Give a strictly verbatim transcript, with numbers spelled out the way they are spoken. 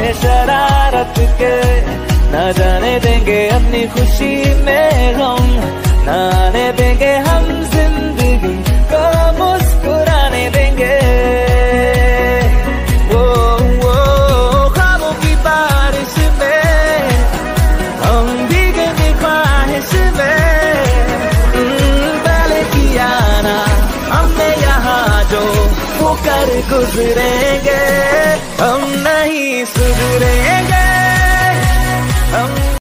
है शरारत के, न जाने देंगे अपनी खुशी में गम, न आने देंगे हम जिंदगी को मुस्कुराने देंगे। वो वो ख्वाबों की बारिश में हम भीगेंगे ख्वाहिश में, पहले किया ना हमने यहाँ जो वो कर गुजरेंगे, हम नहीं सुधरेंगे हम।